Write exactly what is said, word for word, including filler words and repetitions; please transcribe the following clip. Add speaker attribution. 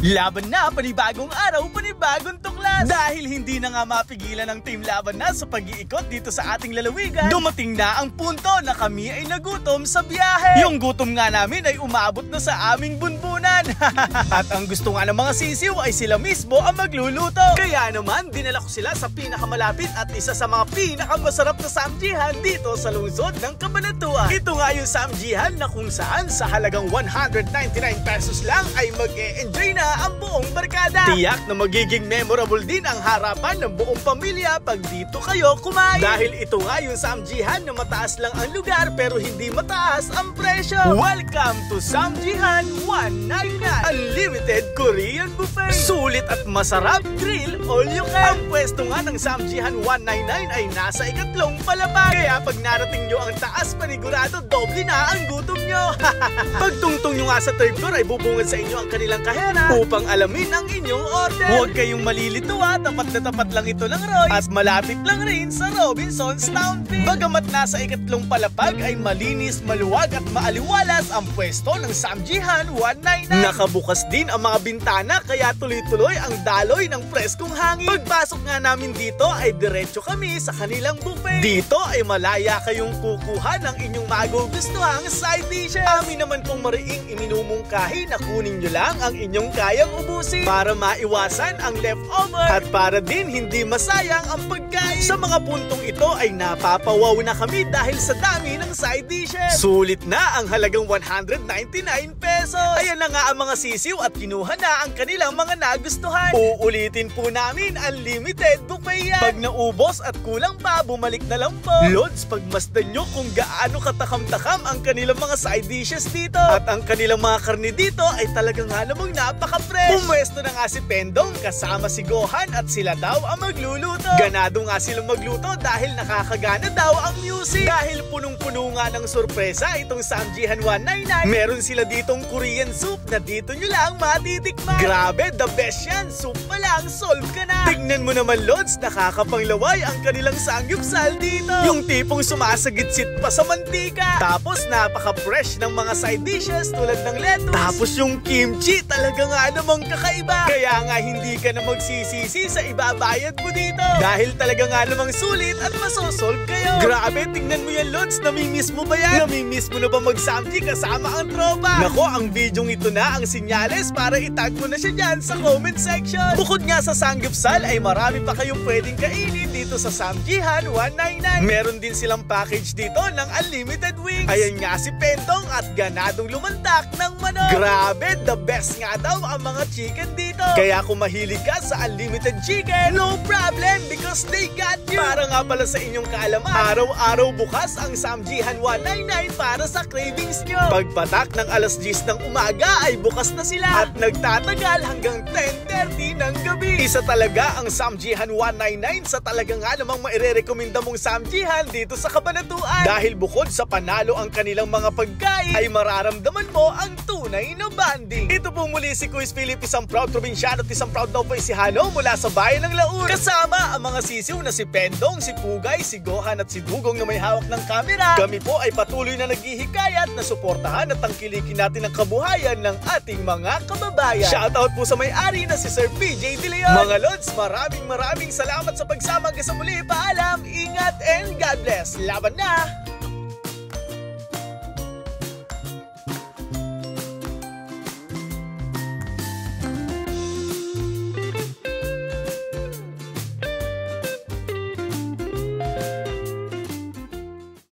Speaker 1: Laban na, panibagong araw, panibagong tuklas. Dahil hindi na nga mapigilan ng Team Laban na sa pag-iikot dito sa ating lalawigan, dumating na ang punto na kami ay nagutom sa biyahe. Yung gutom nga namin ay umabot na sa aming bunbunan. At ang gusto nga ng mga sisiw ay sila mismo ang magluluto. Kaya naman, dinala ko sila sa pinakamalapit at isa sa mga pinakamasarap na samjihan dito sa lungsod ng Cabanatuan. Ito nga yung samjihan na kung saan sa halagang one hundred ninety-nine pesos lang ay mag-e-enjoy na ang buong barkada. Tiyak na magiging memorable din ang harapan ng buong pamilya pag dito kayo kumain. Dahil ito nga yung samjihan na mataas lang ang lugar pero hindi mataas ang presyo. Welcome to Samjihan one ninety-nine Unlimited Korean Buffet. Sulit at masarap, grill all you can. Ang pwesto nga ng Samjihan one ninety-nine ay nasa ikatlong palapag. Kaya pag narating nyo ang taas, panigurado doble na ang gutom nyo. Pagtungtong nyo nga sa third floor ay bubungad sa inyo ang kanilang kahera upang alamin ang inyong order. Huwag kayong malilito ha, tapat na tapat lang ito ng Royce at malapit lang rin sa Robinson's Townville. Bagamat nasa ikatlong palapag ay malinis, maluwag at maaliwalas ang pwesto ng Samjihan one ninety-nine. Nakabukas din ang mga bintana kaya tuloy-tuloy ang daloy ng preskong hangin. Pagpasok nga namin dito ay diretso kami sa kanilang buffet. Dito ay malaya kayong kukuha ng inyong magugustuhang side dishes. Amin naman pong mariing iminumungkahi na kunin nyo lang ang inyong kayang ubusin para maiwasan ang leftover at para din hindi masayang ang pagkain. Sa mga puntong ito ay napapawaw na kami dahil sa dami ng side dishes. Sulit na ang halagang one hundred ninety-nine pesos. Ayan na nga ang mga sisiw at kinuha na ang kanilang mga nagustuhan. Uulitin po namin unlimited buffet yan. Pag naubos at kulang pa, bumalik na lang po. Lods, pagmasdan nyo kung gaano katakam-takam ang kanilang mga side dishes dito. At ang kanilang mga karne dito ay talaga nga namang napaka-fresh. Pumwesto na nga si Pendong kasama si Gohan at sila daw ang magluluto. Ganado nga silang magluto dahil nakakagana daw ang music. Dahil punong-puno nga ng sorpresa itong Samjihan one ninety-nine. Meron sila ditong Korean soup na dito nyo lang matitikman. Grabe, the best yan. Soup pa lang, solve ka na. Tignan mo naman, Lods, nakakapanglaway ang kanilang sangyupsal dito. Yung tipong sumasagitsit pa sa mantika. Tapos napaka-fresh ng mga side dishes tulad ng lettuce. Tapos yung kimchi talaga nga namang kakaiba. Kaya nga hindi ka na magsisisi sa ibabayad mo dito. Dahil talaga nga namang sulit at masosolve kayo. Grabe, tingnan mo yan, Lods. Namimiss mo ba yan? Namimiss mo na ba mag-samji kasama ang tropa? Nako, ang videong ito na ang sinyales para itag mo na siya dyan sa comment section. Bukod nga sa sangyupsal ay marami pa kayong pwedeng kainin dito sa Samjihan one ninety-nine. Meron din silang package dito ng unlimited wings. Ayan nga si Pendong at ganadong lumantak ng manok. Grabe, the best nga daw ang mga chicken dito. Kaya kung mahilig ka sa unlimited chicken, no problem because they got you. Para nga pala sa inyong kaalaman, araw-araw bukas ang Samjihan one ninety-nine para sa cravings nyo. Pagpatak ng alas diyes ng umaga ay bukas na sila at nagtatagal hanggang ten thirty ng gabi. Isa talaga ang Samjihan one ninety-nine sa talaga nga namang maire-recommenda mong samjihan dito sa Cabanatuan. Dahil bukod sa panalo ang kanilang mga pagkain, ay mararamdaman mo ang tunay na banding. Ito po muli si Kuis Philip, isang proud probinsyano at isang proud daw po isihano mula sa bayan ng Laur. Kasama ang mga sisiw na si Pendong, si Pugay, si Gohan at si Dugong na may hawak ng kamera. Kami po ay patuloy na naghihikayat na suportahan at tangkilikin natin ang kabuhayan ng ating mga kababayan. Shoutout po sa may-ari na si Sir P J De Leon. Mga Lods, maraming maraming salamat sa pagsama hanggang sa muli. Paalam, ingat and God bless. Laban na!